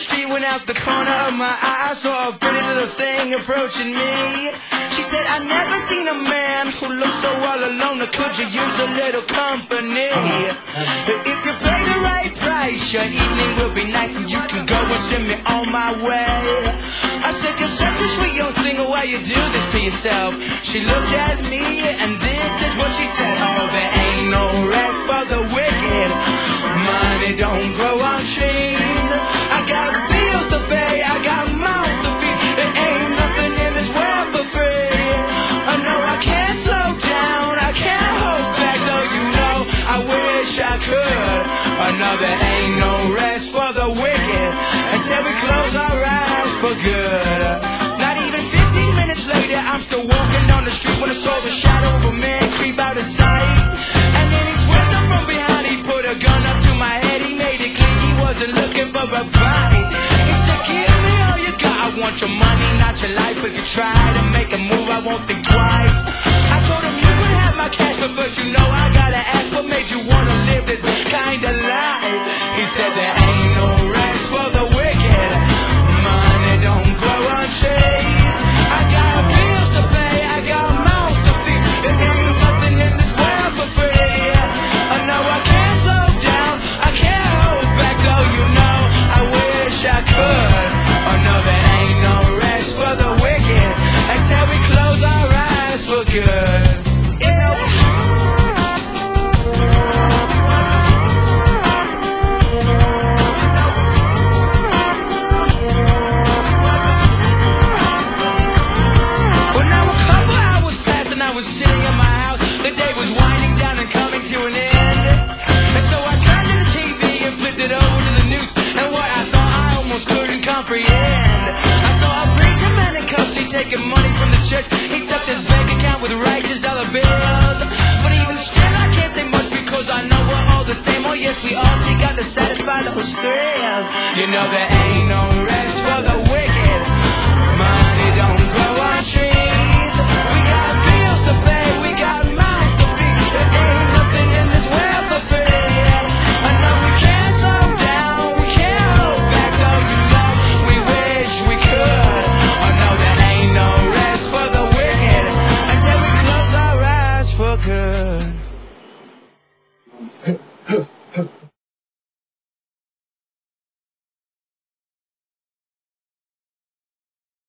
street, went out the corner of my eye, I saw a pretty little thing approaching me. She said, "I've never seen a man who looks so all alone. Could you use a little company? If you pay the right price, your evening will be nice, and you can go and send me on my way." I said, "You're such a sweet young thing, why you do this to yourself?" She looked at me, and this is what she said: "Oh, there ain't no rest for the wicked. Money don't grow on trees. I got bills to pay, I got mouths to feed. There ain't nothing in this world for free. I know I can't slow down, I can't hold back, though you know I wish I could. I know there ain't no rest for the wicked until we close our eyes for good." Not even 15 minutes later, I'm still walking down the street when I saw the shadow of a man creep out of sight. And then he swept up from behind, he put a gun up to my head, he made it clear he wasn't looking for a fight. He said, "Give me all you got, I want your money, not your life. If you try to make a move, I won't think twice." I told him, "You can have my cash, but first you know I gotta ask, what made you wanna live this kind of life?" He said, "There ain't no rest for the wicked. Money don't grow on trees. I got bills to pay, I got mouths to feed. There ain't nothing in this world for free. I know I can't slow down, I can't hold back, though you know I wish I could. I know there ain't no rest for the wicked until we close our eyes for good." I was sitting in my house, the day was winding down and coming to an end. And so I turned to the TV and flipped it over to the news, and what I saw I almost couldn't comprehend. I saw a preacher man in cuffs, he taking money from the church. He stuffed his bank account with righteous dollar bills. But even still I can't say much, because I know we're all the same. Oh yes, we all seek out to satisfy those thrills. You know there ain't no rest